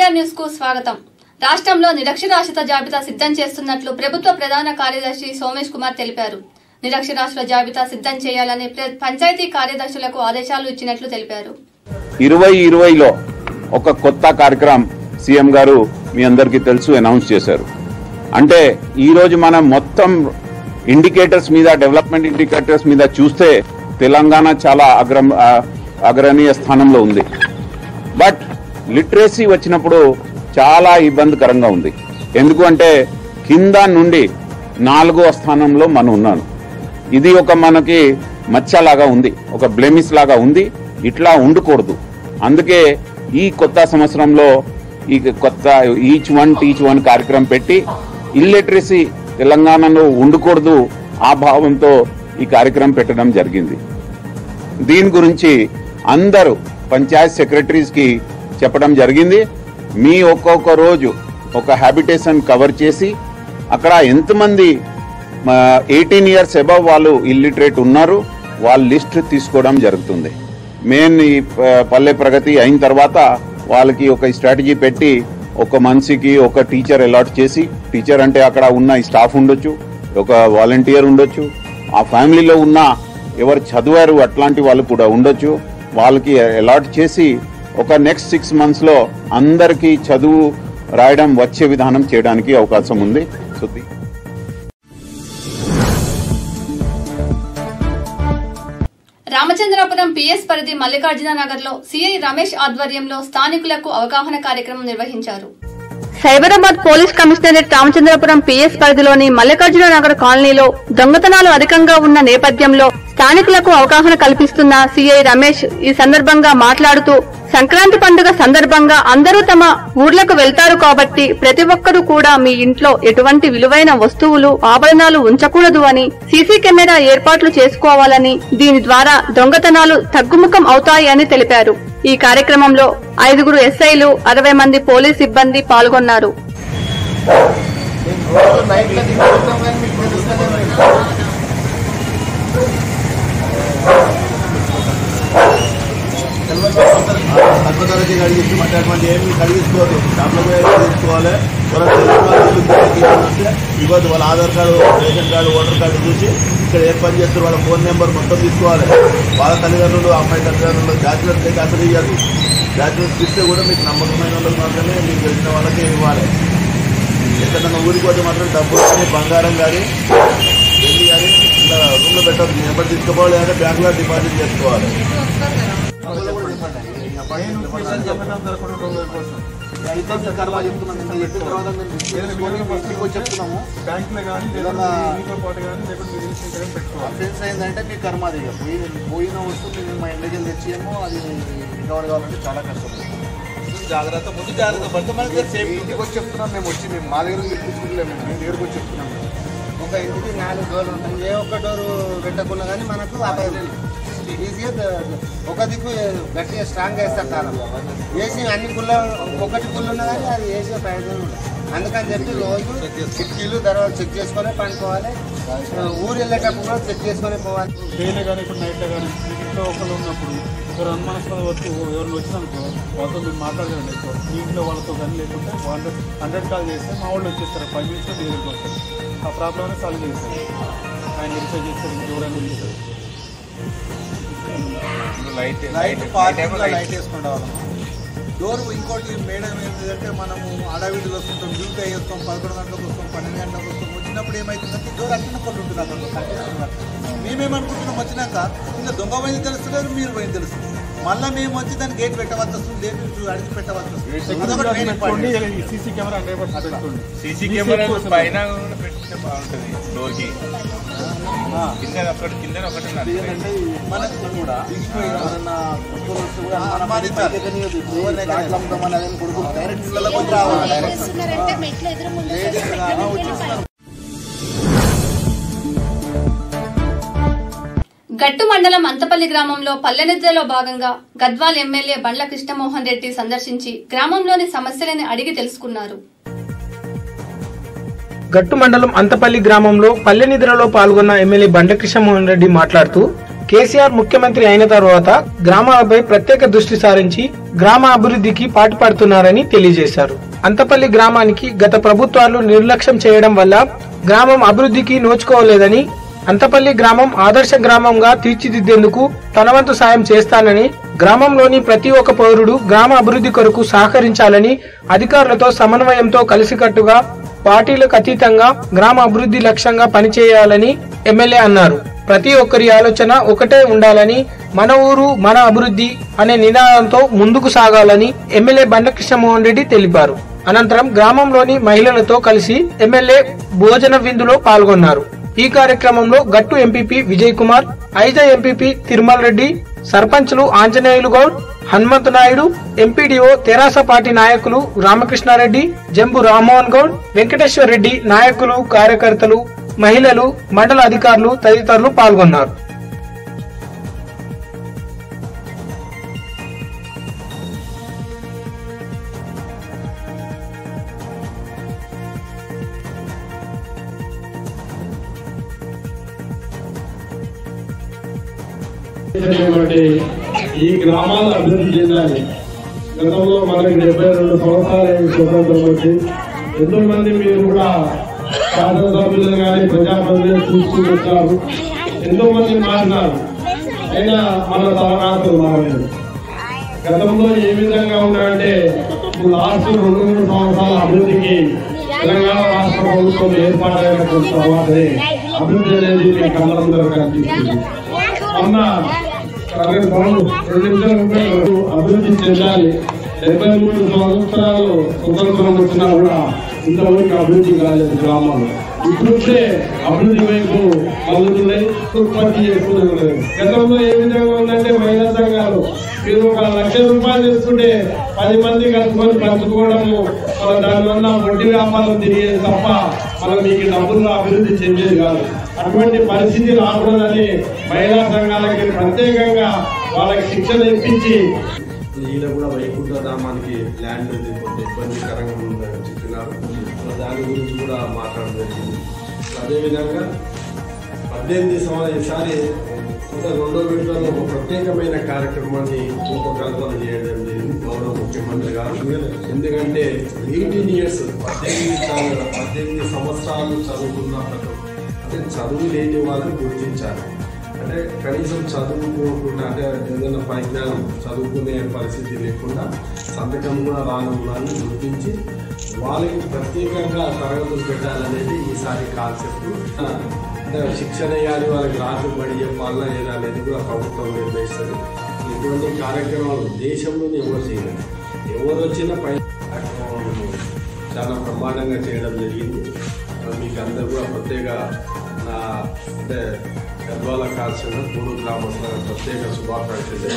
MVR news కు స్వాగతం. రాష్ట్రంలో నిరక్షరాస్యత జాబితా సిద్ధం చేస్తున్నట్లు ప్రభుత్వ ప్రధాన కార్యదర్శి సోమేష్ కుమార్ తెలిపారు. నిరక్షరాస్యుల జాబితా సిద్ధం చేయాలని పంచాయతీ కార్యదర్శులకు ఆదేశాలు ఇచ్చినట్లు తెలిపారు. 2020లో ఒక కొత్త కార్యక్రమం సీఎం గారు మీ అందరికీ తెలుసు అనౌన్స్ చేశారు. అంటే ఈ రోజు మనం మొత్తం ఇండికేటర్స్ మీద డెవలప్మెంట్ ఇండికేటర్స్ మీద చూస్తే తెలంగాణ చాలా అగ్రణీయ స్థానంలో ఉంది. బట్ లిటరసీ వచ్చినప్పుడు చాలా ఇబ్బందికరంగా ఉంది. ఎందుకంటే కింద నుండి 4వ స్థానంలో మనం ఉన్నాను. ఇది ఒక మనకి మచ్చలాగా ఉంది, ఒక బ్లెమిస్ లాగా ఉంది. ఇట్లా ఉండకూడదు. అందుకే ఈ కొత్త సంవత్సరంలో ఈ కొత్త ఈచ్ వన్ టీచ్ వన్ కార్యక్రమం పెట్టి ఇల్లిటరసీ తెలంగాణలో ఉండకూడదు ఆ భావంతో ఈ కార్యక్రమం పెట్టడం జరిగింది. దీని గురించి అందరూ పంచాయత్ సెక్రటరీస్ కి చెప్పడం జరిగింది. మీ ఒక్కొక్క రోజు ఒక హ్యాబిటేషన్ కవర్ చేసి అక్కడ ఎంతమంది 18 years అబవ్ వాళ్ళు ఇల్లిటరేట్ ఉన్నారు వాళ్ళ లిస్ట్ తీసుకోవడం జరుగుతుంది. మెయిన్ ఈ పల్లె ప్రగతి అయిన తర్వాత వాళ్ళకి ఒక స్ట్రాటజీ పెట్టి ఒక మనిషికి ఒక టీచర్ అలాట్ చేసి, టీచర్ అంటే అక్కడ ఉన్న స్టాఫ్ ఉండొచ్చు, ఒక వాలంటీర్ ఉండొచ్చు, ఆ ఫ్యామిలీలో ఉన్న ఎవరు చదివారు అట్లాంటి వాళ్ళు కూడా ఉండొచ్చు, వాళ్ళకి అలాట్ చేసి ఒక నెక్స్ట్ 6 months లో అందరికీ చదువు రాయడం వచ్చే విధానం చేయడానికి అవకాశం ఉంది. రామచంద్రాపురం PS పరిధి మల్లికార్జున నగర్ లో సిఐ రమేష్ ఆధ్వర్యంలో స్థానికులకు అవగాహన కార్యక్రమం నిర్వహించారు. Cyberabad police commissionerate Ramachandrapuram PS పరిధిలోని మల్లికార్జున నగర్ కాలనీలో దొంగతనాలు అధికంగా ఉన్న నేపథ్యంలో స్థానికులకు అవగాహన కల్పిస్తున్న సిఐ రమేష్ ఈ సందర్భంగా మాట్లాడుతూ, సంక్రాంతి పండుగ సందర్భంగా అందరూ తమ ఊర్లకు వెళ్తారు కాబట్టి ప్రతి ఒక్కరూ కూడా మీ ఇంట్లో ఎటువంటి విలువైన వస్తువులు ఆభరణాలు ఉంచకూడదు అని సీసీ కెమెరా ఏర్పాట్లు చేసుకోవాలని, దీని ద్వారా దొంగతనాలు తగ్గుముఖం అవుతాయి అని తెలిపారు. ఈ కార్యక్రమంలో 5 SIలు 60 మంది పోలీస్ సిబ్బంది పాల్గొన్నారు. అటువంటి ఏమి కలిగించుకోవద్దు. షాప్లో పోయి తీసుకోవాలి. ఇవ్వద్దు. వాళ్ళ Aadhaar card, ration card, voter card చూసి ఇక్కడ ఏ పని చేస్తారు వాళ్ళ ఫోన్ నెంబర్ మొత్తం తీసుకోవాలి. వాళ్ళ తల్లిదండ్రులు, అమ్మాయి తల్లిదండ్రులు బ్యాచులర్స్ అయితే అసలు ఇవ్వదు. బ్యాచులర్స్ ఇస్తే కూడా మీకు నమ్మకమైన వాళ్ళకి మాత్రమే, మీకు తెలిసిన వాళ్ళకే ఇవ్వాలి. ఎక్కడన్నా ఊరికి పోతే మాత్రం డబ్బులు కానీ, బంగారం కానీ, వెళ్ళి కానీ ఇలా రూమ్లో పెట్టద్దు. నెంబర్ తీసుకోవాలి అంటే బ్యాంకులో డిపాజిట్ చేసుకోవాలి. చెప్తున్నాము బ్యాంకులో కానీ ఫ్రెండ్స్ అయిందంటే మీ కర్మ. అది పోయిన వస్తువు మా ఇంటికి తెచ్చేమో అది రికవర్ కావాలంటే చాలా కష్టం. జాగ్రత్త, ముందు జాగ్రత్త పడితే మనకి సేఫ్. ఇంటికి వచ్చి చెప్తున్నాం మేము, వచ్చి మేము మా దగ్గర తెప్పించుకుంటలేము, మేము దగ్గరకు వచ్చి చెప్తున్నాము. ఒక ఇంటికి 4 డోర్లు ఉంటాయి. ఏ ఒక్క డోరు పెట్టకుండా కానీ మనకు ఈజీగా ఒక దిక్కు గట్టిగా స్ట్రాంగ్గా వేస్తారు కాలం. ఏసీ అన్ని గుళ్ళ ఒకటి గుళ్ళు ఉన్నా కానీ అది ఏసీ ప్రయోజనం ఉండదు. అందుకని చెప్పి రోజు కిటికీలు దర్వాజాలు చెక్ చేసుకొని పండుకోవాలి. ఊరు వెళ్ళేటప్పుడు కూడా చెక్ చేసుకొని పోవాలి. డైలీ కానీ ఇప్పుడు నైట్లో కానీ ఇంట్లో ఒకళ్ళు ఉన్నప్పుడు ఎవరు అనుమానాస్పద వస్తూ ఎవరిని వచ్చినానుకో వాళ్ళతో మీరు మాట్లాడకండి. ఎక్కువ మీ ఇంట్లో వాళ్ళతో కానీ లేకుంటే 100 కాల్ చేస్తే మా వాళ్ళు వచ్చేస్తారు. 5 minutes దగ్గరికి వస్తారు. ఆ ప్రాబ్లమ్ని సాల్వ్ చేస్తారు. ఆయన రీఛార్జ్ చేస్తారు, ఇంకెవరైనా చేస్తారు. లైట్ వేసుకుంటాం. డోర్ ఇంకోటి మేడం ఏంటంటే మనము అడవిడిలో వస్తుంటాం, డ్యూటీ అయ్యేస్తాం, 11 గంటలకు వస్తాం, 12 గంటలకు వస్తాం. వచ్చినప్పుడు ఏమవుతుందంటే డోర్ అట్లా కొట్టు ఉంటుంది. అక్కడ మేమేమనుకుంటున్నాం వచ్చినాక ఇంకా దొంగ పోయింది తెలుస్తున్నారు, మీరు పోయింది తెలుస్తుంది. మళ్ళీ మేము వచ్చి దాన్ని గేట్ పెట్టవలసి వస్తుంది, గేట్ అడిగి పెట్టవలసి వస్తుంది. సీసీ కెమెరా సీసీ కెమెరా పైన పెట్టిన బాగుంటుంది. డోర్కి కింద ఒకటి మనకు కూడా గట్టు మండలం అంతపల్లి గ్రామంలో పల్లెనిద్రలో భాగంగా గద్వాల్ ఎమ్మెల్యే బండ్ల కృష్ణమోహన్ రెడ్డి సందర్శించి గ్రామంలోని సమస్యలను అడిగి తెలుసుకున్నారు. గట్టు మండలం అంతపల్లి గ్రామంలో పల్లెనిద్రలో పాల్గొన్న ఎమ్మెల్యే బండ్ల కృష్ణమోహన్ రెడ్డి మాట్లాడుతూ, కేసీఆర్ ముఖ్యమంత్రి అయిన తర్వాత గ్రామాలపై ప్రత్యేక దృష్టి సారించి గ్రామ అభివృద్ధికి పాటుపడుతున్నారని తెలియజేశారు. అంతపల్లి గ్రామానికి గత ప్రభుత్వాలు నిర్లక్ష్యం చేయడం వల్ల గ్రామం అభివృద్ధికి నోచుకోలేదని, అంతపల్లి గ్రామం ఆదర్శ గ్రామంగా తీర్చిదిద్దేందుకు తన వంతు సాయం చేస్తానని, గ్రామంలోని ప్రతి ఒక్క పౌరుడు గ్రామ అభివృద్ధి కొరకు సహకరించాలని, అధికారులతో సమన్వయంతో కలిసికట్టుగా పార్టీలకు అతీతంగా గ్రామ అభివృద్ధి లక్ష్యంగా పనిచేయాలని ఎమ్మెల్యే అన్నారు. ప్రతి ఒక్కరి ఆలోచన ఒకటే ఉండాలని, మన ఊరు మన అభివృద్ధి అనే నినాదంతో ముందుకు సాగాలని ఎమ్మెల్యే బండకృష్ణమోహన్ రెడ్డి తెలిపారు. అనంతరం గ్రామంలోని మహిళలతో కలిసి ఎమ్మెల్యే భోజన విందులో పాల్గొన్నారు. ఈ కార్యక్రమంలో గట్టు ఎంపీపీ విజయ్ కుమార్, ఐజా ఎంపీపీ తిరుమల రెడ్డి, సర్పంచ్లు ఆంజనేయులు గౌడ్, హనుమంతు నాయుడు, ఎంపీడీఓ తెరాస పార్టీ నాయకులు రామకృష్ణారెడ్డి, జంబు రామ్మోహన్ గౌడ్, వెంకటేశ్వర రెడ్డి, నాయకులు, కార్యకర్తలు, మహిళలు, మండల అధికారులు తదితరులు పాల్గొన్నారు. ఈ గ్రామాలు అభివృద్ధి చెందాలి. గతంలో మనకి 72 సంవత్సరాలు స్వతంత్రం వచ్చి ఎంతో మంది మీరు కూడా శాసనసభ్యులు కానీ ప్రజాప్రతినిధులు చూస్తూ వచ్చారు. ఎంతో మంది మారినారు, అయినా మన తలరాతలు మారలేదు. గతంలో ఏ విధంగా ఉన్నాయంటే లాస్ట్ 2-3 సంవత్సరాల అభివృద్ధికి తెలంగాణ రాష్ట్ర ప్రభుత్వం ఏర్పాటైన తర్వాతనే అభివృద్ధి అనేది మీ కళ్ళందరూ కనిపిస్తుంది. మొన్న అభివృద్ధి చెందాలి. 73 సంవత్సరాలు స్వతంత్రం వచ్చినా కూడా ఇంతవరకు అభివృద్ధి కాలేదు గ్రామాలు. ఇప్పుడే అభివృద్ధి వైపు మళ్ళుతున్నాయి, ఉత్పత్తి చేసుకునే. గతంలో ఏ విధంగా ఉందంటే మహిళా సంఘాలు మీరు 1 లక్ష రూపాయలు తీసుకుంటే 10 మంది కలుసుకొని పంచుకోవడము, దానివల్ల వడ్డీ వ్యాపారం తిరిగేది తప్ప మనం మీకు డబ్బులు అభివృద్ధి చెందేది కాదు. అటువంటి పరిస్థితి రాకూడదని మహిళా సంఘాలకి ప్రత్యేకంగా వాళ్ళకి శిక్షణ ఇప్పించి ఈయన కూడా వైకుంఠ ధామానికి ల్యాండ్ కొంత ఇబ్బందికరంగా ఉందని చెప్పినారు. దాని గురించి కూడా మాట్లాడడం జరిగింది. అదేవిధంగా 18 ఈసారి 2వ విడతలో ఒక ప్రత్యేకమైన కార్యక్రమాన్ని రూపకల్పన చేయడం జరిగింది గౌరవ ముఖ్యమంత్రి గారు. ఎందుకంటే 18 years 18 సంవత్సరాలు చదువుకున్న అంటే చదువు లేని వాళ్ళని గుర్తించాలి. అంటే కనీసం చదువుకోకుండా అంటే ఏదైనా పరిజ్ఞానం చదువుకునే పరిస్థితి లేకుండా సంతకం కూడా రాని వాళ్ళని గుర్తించి వాళ్ళకి ప్రత్యేకంగా తరగతులు పెట్టాలనేది ఈసారి కాన్సెప్ట్. అంటే శిక్షణ ఇవ్వాలి, వాళ్ళకి రాజుబడి చెప్పాలన్నా లేదా అనేది కూడా ప్రభుత్వం నిర్ణయిస్తుంది. ఇటువంటి కార్యక్రమాలు దేశంలోనే ఎవరు చేయలేదు. ఎవరు వచ్చినా పై చాలా బ్రహ్మాండంగా చేయడం జరిగింది. మీకు అందరూ కూడా ప్రత్యేక అంటే గద్వాల కాల్సిన 3 గ్రామస్తుల ప్రత్యేక శుభాకాంక్షలు.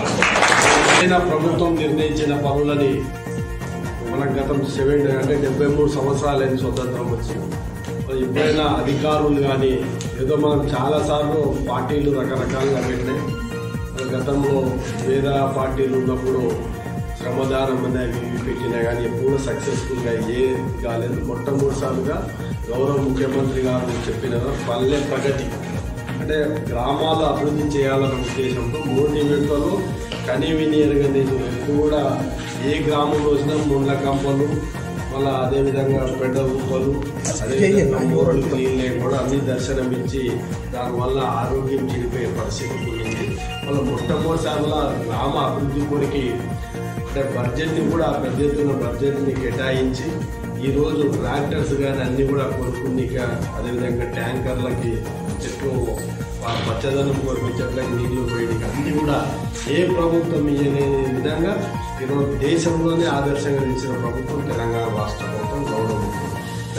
ప్రభుత్వం నిర్ణయించిన పనులని మనకు గతం 73 సంవత్సరాలైన స్వతంత్రం వచ్చింది. ఎప్పుడైనా అధికారులు కానీ ఏదో మనం చాలాసార్లు పార్టీలు రకరకాలుగా పెట్టినాయి. గతంలో వేరే పార్టీలు ఉన్నప్పుడు శ్రమదానం అనేది పెట్టినా కానీ ఎప్పుడు సక్సెస్ఫుల్గా కాలేదు. మొట్టమొదటిసారిగా గౌరవ ముఖ్యమంత్రి గారు చెప్పిన పల్లె ప్రగతి అంటే గ్రామాలు అభివృద్ధి చేయాలన్న ఉద్దేశంతో 3 విడతలు కనీవిని ఎరగని కూడా ఏ గ్రామంలో వచ్చినా ముండ్ల కంపలు, మళ్ళీ అదేవిధంగా పెద్ద రూపలు, అదేవిధంగా నీళ్ళే కూడా అన్ని దర్శనమిచ్చి దానివల్ల ఆరోగ్యం చెడిపోయే పరిస్థితి ఉంది. మళ్ళీ మొట్టమొదటిసారిగా గ్రామ అభివృద్ధి కొరికి అంటే బడ్జెట్ని కూడా పెద్ద ఎత్తున బడ్జెట్ని కేటాయించి ఈరోజు ట్రాక్టర్స్ కానీ అన్నీ కూడా కొనుక్కునిక, అదేవిధంగా ట్యాంకర్లకి చెట్లు పచ్చదనం కోరిక చెట్లకి నీళ్లు పోయడానికి అన్నీ కూడా ఏ ప్రభుత్వం ఇయ్యనే విధంగా ఈరోజు దేశంలోనే ఆదర్శంగా నిలిచిన ప్రభుత్వం తెలంగాణ రాష్ట్ర ప్రభుత్వం గౌరవ ముఖ్యమంత్రి.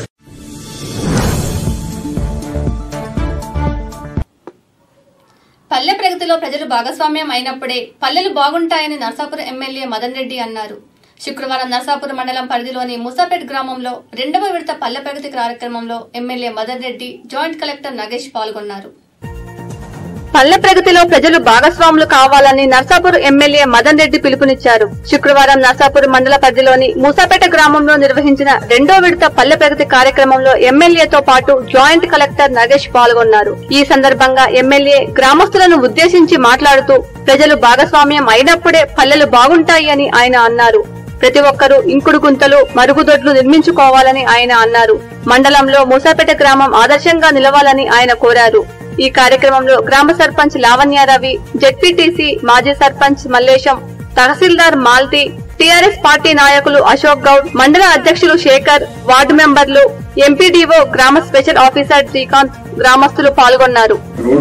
పల్లె ప్రగతిలో ప్రజలు భాగస్వామ్యం అయినప్పుడే పల్లెలు బాగుంటాయని నర్సాపురం ఎమ్మెల్యే మదన్ రెడ్డి అన్నారు. శుక్రవారం నర్సాపురం మండలం పరిధిలోని ముసాపేట్ గ్రామంలో 2వ విడత పల్లె ప్రగతి కార్యక్రమంలో MLA Madan Reddy, joint collector Nagesh పాల్గొన్నారు. పల్లె ప్రగతిలో ప్రజలు భాగస్వాములు కావాలని నర్సాపూర్ ఎమ్మెల్యే మదన్ రెడ్డి పిలుపునిచ్చారు. శుక్రవారం నర్సాపూర్ మండల పరిధిలోని మూసాపేట గ్రామంలో నిర్వహించిన 2వ విడత పల్లె ప్రగతి కార్యక్రమంలో ఎమ్మెల్యేతో పాటు జాయింట్ కలెక్టర్ నగేష్ పాల్గొన్నారు. ఈ సందర్భంగా ఎమ్మెల్యే గ్రామస్తులను ఉద్దేశించి మాట్లాడుతూ ప్రజలు భాగస్వామ్యం అయినప్పుడే పల్లెలు బాగుంటాయి అని ఆయన అన్నారు. ప్రతి ఒక్కరూ ఇంకుడు గుంతలు, మరుగుదొడ్లు నిర్మించుకోవాలని ఆయన అన్నారు. మండలంలో మూసాపేట గ్రామం ఆదర్శంగా నిలవాలని ఆయన కోరారు. ఈ కార్యక్రమంలో గ్రామ సర్పంచ్ లావణ్యారవి, జెడ్పీటీసీ మాజీ సర్పంచ్ మల్లేశం, తహసీల్దార్ మాల్తి, టీఆర్ఎస్ పార్టీ నాయకులు అశోక్ గౌడ్, మండల అధ్యక్షులు శేఖర్, వార్డు మెంబర్లు, ఎంపీడీఓ, గ్రామ స్పెషల్ ఆఫీసర్ శ్రీకాంత్, గ్రామస్తులు పాల్గొన్నారు.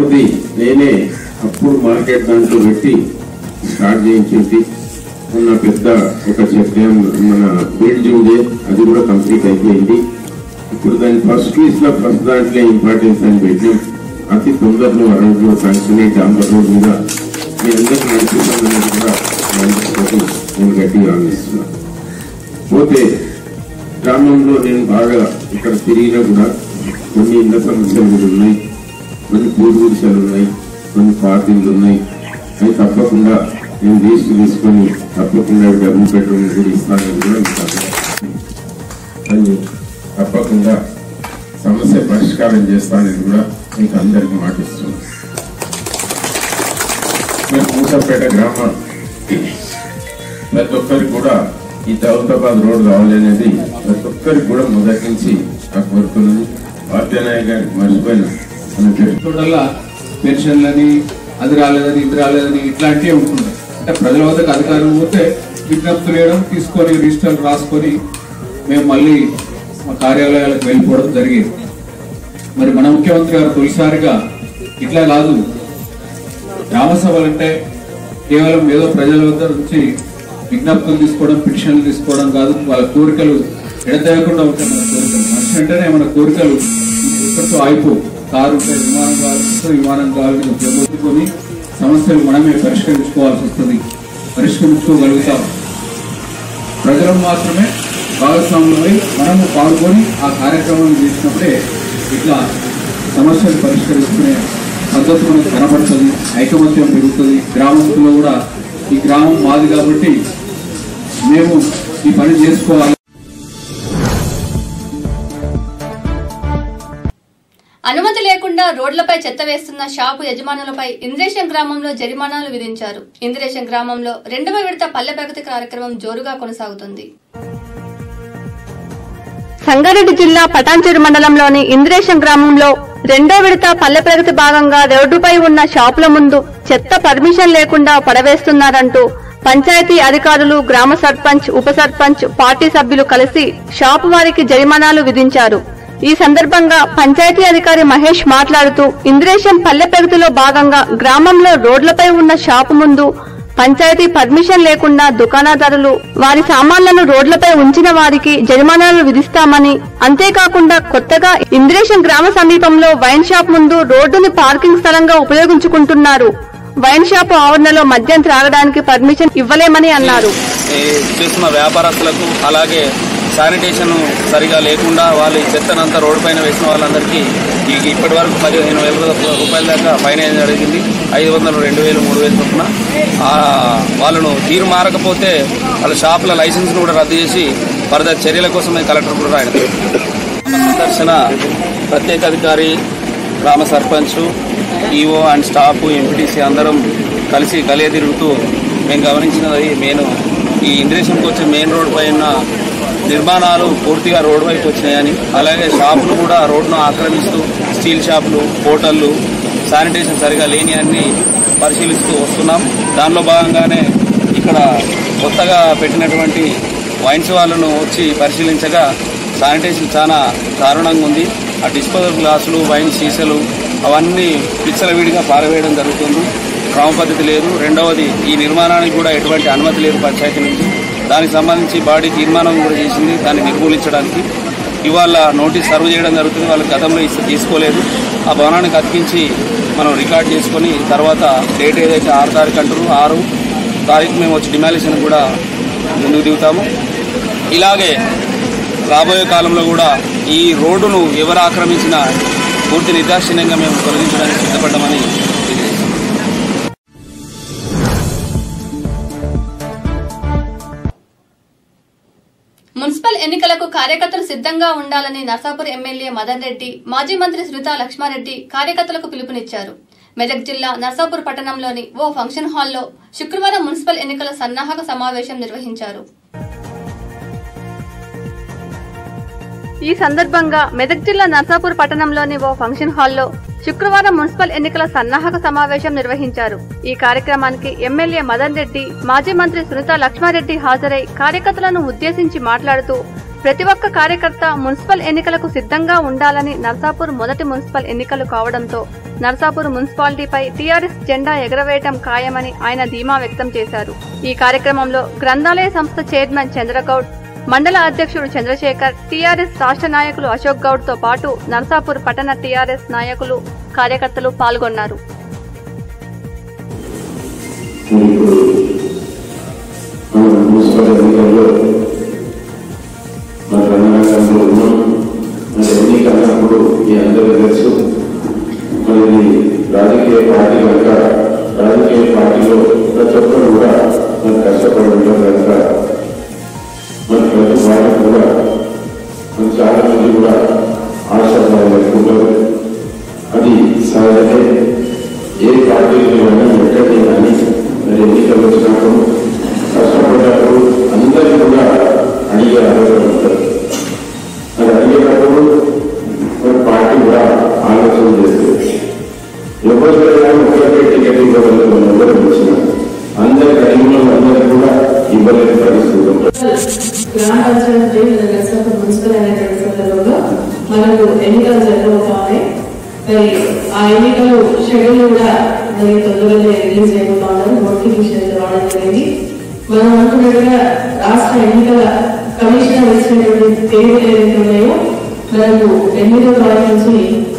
ఉన్న పెద్ద ఒక చెక్ డ్యామ్ మన బిల్డ్ ఉండే అది కూడా కంప్లీట్ అయిపోయింది. ఇప్పుడు దాని ఫస్ట్ దాంట్లో ఇంపార్టెన్స్ అని పెట్టినాం. అతి తొందరలో అరవై శాంక్షన్ డాంబర్ రోడ్ మీద మీ అందరికీ నడిపిస్తామని కూడా నేను గట్టిగా ఆలోచిస్తున్నా. పోతే గ్రామంలో నేను బాగా ఇక్కడ తిరిగినా కూడా కొన్ని ఇళ్ల సమస్యలు కూడా ఉన్నాయి, కొన్ని పూర్తి విషయాలు ఉన్నాయి, కొన్ని పార్టీలు ఉన్నాయి. అవి తప్పకుండా నేను తీసుకొని తప్పకుండా డబుల్ బెడ్రూమ్ కూడా ఇస్తానని కూడా అని తప్పకుండా సమస్య పరిష్కారం చేస్తానని కూడా మీకు అందరికీ మాటిస్తున్నాను. మేము మూసాపేట గ్రామం ప్రతి ఒక్కరికి కూడా ఈ దౌలతాబాద్ రోడ్ కావాలనేది ప్రతి ఒక్కరికి కూడా మొదటి నుంచి నాకు కోరుకున్నది. పార్టీ నాయకుడికి మర్చిపోయిన చూడల్లా పెన్షన్లని అది రాలేదని ఇది రాలేదని ఇట్లాంటివి ఉంటున్నాయి. అంటే ప్రజల వద్దకు అధికారులు పోతే విజ్ఞప్తులు వేయడం, తీసుకొని రిజిస్టర్లు రాసుకొని మేము మళ్ళీ మా కార్యాలయాలకు వెళ్ళిపోవడం జరిగేది. మరి మన ముఖ్యమంత్రి గారు తొలిసారిగా ఇట్లా కాదు, గ్రామ సభలు అంటే కేవలం ఏదో ప్రజల వద్ద నుంచి విజ్ఞప్తులు తీసుకోవడం, పిటిషన్లు తీసుకోవడం కాదు, వాళ్ళ కోరికలు ఎడతెగకుండా ఉంటాయి. మన కోరికలు మనిషి అంటేనే మన కోరికలు ఇప్పటితో అయిపో కారు ఉంటే విమానం కావాలి చెప్పుకొని సమస్యలు మనమే పరిష్కరించుకోవాల్సి వస్తుంది. పరిష్కరించుకోగలుగుతాం. ప్రజలు మాత్రమే భాగస్వాములమై మనము పాల్గొని ఆ కార్యక్రమాన్ని చేసినప్పుడే ఇట్లా సమస్యలు పరిష్కరించుకునే పద్ధతి మనకు కనబడుతుంది, ఐకమత్యం పెరుగుతుంది. గ్రామస్తులు కూడా ఈ గ్రామం మాది కాబట్టి మేము ఈ పని చేసుకోవాలి. అనుమతి లేకుండా రోడ్లపై చెత్త వేస్తున్న షాపు యజమానులపై ఇంద్రేశం గ్రామంలో జరిమానాలు విధించారు. ఇంద్రేశం గ్రామంలో 2వ విడత పల్లె ప్రగతి కార్యక్రమం జోరుగా కొనసాగుతుంది. సంగారెడ్డి జిల్లా పటాన్చెరు మండలంలోని ఇంద్రేశం గ్రామంలో 2వ విడత పల్లె ప్రగతి భాగంగా రోడ్డుపై ఉన్న షాపుల ముందు చెత్త పర్మిషన్ లేకుండా పడవేస్తున్నారంటూ పంచాయతీ అధికారులు, గ్రామ సర్పంచ్, ఉప సర్పంచ్, పార్టీ సభ్యులు కలిసి షాపు వారికి జరిమానాలు విధించారు. ఈ సందర్భంగా పంచాయతీ అధికారి మహేష్ మాట్లాడుతూ ఇంద్రేశం పల్లె ప్రగతిలో భాగంగా గ్రామంలో రోడ్లపై ఉన్న షాపు ముందు పంచాయతీ పర్మిషన్ లేకుండా దుకాణదారులు వారి సామాన్లను రోడ్లపై ఉంచిన వారికి జరిమానాలు విధిస్తామని, అంతేకాకుండా కొత్తగా ఇంద్రేశం గ్రామ సమీపంలో వైన్ షాప్ ముందు రోడ్డుని పార్కింగ్ స్థలంగా ఉపయోగించుకుంటున్నారు. వైన్ షాపు ఆవరణలో మద్యం త్రాగడానికి పర్మిషన్ ఇవ్వలేమని అన్నారు. చేస్తున్న వ్యాపారస్తులకు అలాగే శానిటేషన్ సరిగా లేకుండా వాళ్ళు ఈ చెత్తనంతా రోడ్డు పైన వేసిన వాళ్ళందరికీ ఇప్పటి వరకు 15,000 రూపాయల దాకా ఫైన్ వేయడం జరిగింది. 500, 2,000, 3,000 చొప్పున వాళ్ళను తీరు మారకపోతే వాళ్ళ షాపుల లైసెన్స్ను కూడా రద్దు చేసి ఫర్దర్ చర్యల కోసమే కలెక్టర్ కూడా రాయడం. సందర్శన ప్రత్యేక అధికారి, గ్రామ sarpanch, EO and staff, MPTC అందరం కలిసి కలియ తిరుగుతూ మేము గమనించినది ఈ ఇంద్రేశంకి వచ్చే మెయిన్ రోడ్ పైన నిర్మాణాలు పూర్తిగా రోడ్డు వైపు వచ్చినాయని, అలాగే షాపులు కూడా రోడ్డును ఆక్రమిస్తూ స్టీల్ షాపులు, హోటళ్లు, శానిటేషన్ సరిగా లేని అన్ని పరిశీలిస్తూ వస్తున్నాం. దానిలో భాగంగానే ఇక్కడ కొత్తగా పెట్టినటువంటి వైన్స్ వాళ్ళను వచ్చి పరిశీలించగా శానిటేషన్ చాలా దారుణంగా ఉంది. ఆ డిస్పోజల్ గ్లాసులు, వైన్ సీసాలు అవన్నీ విచ్చలవిడిగా పారవేయడం జరుగుతుంది. క్రమ పద్ధతి లేదు. రెండవది, ఈ నిర్మాణానికి కూడా ఎటువంటి అనుమతి లేదు పంచాయతీ నుంచి. దానికి సంబంధించి బాడీ తీర్మానం కూడా చేసింది దాన్ని నిర్మూలించడానికి. ఇవాళ నోటీస్ సర్వ్ చేయడం జరుగుతుంది. వాళ్ళు గతంలో తీసుకోలేదు. ఆ భవనానికి అతికించి మనం రికార్డ్ చేసుకొని తర్వాత డేట్ ఏదైతే 6 తారీఖు అంటారు 6 తారీఖు మేము వచ్చి డిమాలిషన్ కూడా ముందుకు దిగుతాము. ఇలాగే రాబోయే కాలంలో కూడా ఈ రోడ్డును ఎవరు ఆక్రమించినా పూర్తి నిర్దాక్షిణ్యంగా మేము తొలగించడానికి సిద్ధపడ్డామని తెలియజేస్తాం. ఎన్నికలకు కార్యకర్తలు సిద్ధంగా ఉండాలని నర్సాపూర్ ఎమ్మెల్యే మదన్ రెడ్డి, మాజీ మంత్రి సునీతా లక్ష్మారెడ్డి కార్యకర్తలకు పిలుపునిచ్చారు. మెదక్ జిల్లా నర్సాపూర్ పట్టణంలోని ఓ ఫంక్షన్ హాల్లో శుక్రవారం మున్సిపల్ ఎన్నికల సన్నాహక సమావేశం నిర్వహించారు. ఈ సందర్భంగా మెదక్ జిల్లా నర్సాపూర్ పట్టణంలోని ఓ ఫంక్షన్ హాల్లో శుక్రవారం మున్సిపల్ ఎన్నికల సన్నాహక సమావేశం నిర్వహించారు. ఈ కార్యక్రమానికి ఎమ్మెల్యే మదన్ రెడ్డి, మాజీ మంత్రి సునీతా లక్ష్మారెడ్డి హాజరై కార్యకర్తలను ఉద్దేశించి మాట్లాడుతూ ప్రతి ఒక్క కార్యకర్త మున్సిపల్ ఎన్నికలకు సిద్ధంగా ఉండాలని, నర్సాపూర్ మొదటి మున్సిపల్ ఎన్నికలు కావడంతో నర్సాపూర్ మున్సిపాలిటీపై టీఆర్ఎస్ జెండా ఎగరవేయటం ఖాయమని ఆయన ధీమా వ్యక్తం చేశారు. ఈ కార్యక్రమంలో గ్రంథాలయ సంస్థ చైర్మన్ చంద్రగౌడ్, మండల అధ్యక్షుడు చంద్రశేఖర్, టీఆర్ఎస్ రాష్ట్ర నాయకులు అశోక్ గౌడ్ తో పాటు నర్సాపూర్ పట్టణ టీఆర్ఎస్ నాయకులు, కార్యకర్తలు పాల్గొన్నారు. రాజకీయ పార్టీ కనుక రాజకీయ పార్టీలో ప్రతి ఒక్కరు కూడా మనం కష్టపడడం కనుక మన ప్రతి వాళ్ళకు కూడా మన చాలా మంది కూడా ఆశాభావం పెట్టుకుంటారు. అది సహజమే. ఏ పార్టీలో అయినా ఎక్కడికి కానీ మరి ఎన్నికలు వచ్చినప్పుడు కష్టపడ్డప్పుడు అందరికీ కూడా అడిగే ఆలోచన ఉంటుంది. మరి అడిగేటప్పుడు మన పార్టీ కూడా ఆలోచన చేస్తుంది. ఎవరికైనా ఒకే టికెట్ ఇవ్వగలరు, మనం ఎవరు వచ్చినా అందరి టైంలో అందరికీ కూడా ఇవ్వలేని పరిస్థితి ఉంటుంది. గ్రామ పంచాయతీ నర్సాపూర్ మున్సిపల్ ఎన్నికల సందర్భంగా మనకు ఎన్నికలు జరగబోతున్నాయి. మరి ఆ ఎన్నికలు షెడ్యూల్ కూడా మరి తొందరగా రిలీజ్ అయిపోతా ఉన్నారు. నోటిఫికేషన్ రావడం జరిగింది. మనం అనుకున్నట్టుగా రాష్ట్ర ఎన్నికల కమిషనర్ ఇచ్చినటువంటి తేదీలు ఏదైతే ఉన్నాయో మనకు 8వ తారీఖు నుంచి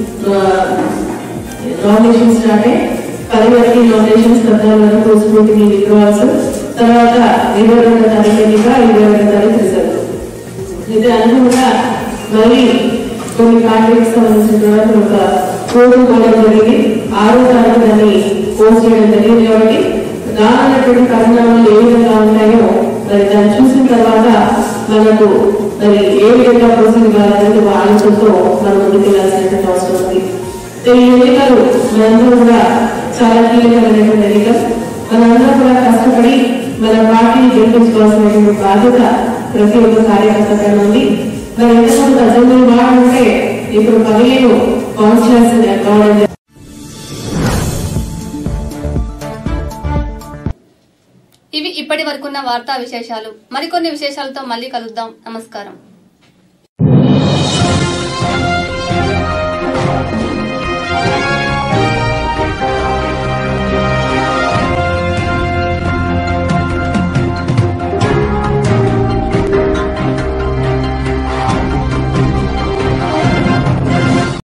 నామినేషన్ స్టార్ట్ అయ్యి 10 వరకు నామినేషన్స్ 14 వరకు స్కూటీని విత్డ్రాల్స్, తర్వాత 22వ తారీఖు ఎన్నిక, 22వ తారీఖు రిజల్ట్. ఇది అనుకుంటా మరి కొన్ని పార్టీకి సంబంధించిన ఒక కోడ్ పోవడం జరిగింది. 6వ తారీఖు దాన్ని పోస్ట్ చేయడం జరిగింది. కాబట్టి రానున్నటువంటి పరిణామాలు ఏ విధంగా ఉంటాయో మరి దాన్ని చూసిన తర్వాత మనకు మరి ఏ విధంగా పోస్ట్ కావాలనేది ఆలోచనతో మనం ముందుకు వెళ్ళాల్సినటువంటి అవసరం ఉంది. ఈ ఎన్నికలు మనందరూ కూడా చాలా కీలకమైనటువంటి ఎన్నికలు. మనందరూ కూడా కష్టపడి మన పార్టీని గెలిపించుకోవాల్సినటువంటి బాధ్యత ప్రతి ఒక్క కార్యకర్త పైన ఉంది. మరి ఎంతమంది 18 వార్డు ఉంటే ఇప్పుడు 15 కాన్స్టిట్యూన్సీ కావడం. ఇవి ఇప్పటి వరకున్న వార్తా విశేషాలు. మరికొన్ని విశేషాలతో మళ్ళీ కలుద్దాం. నమస్కారం.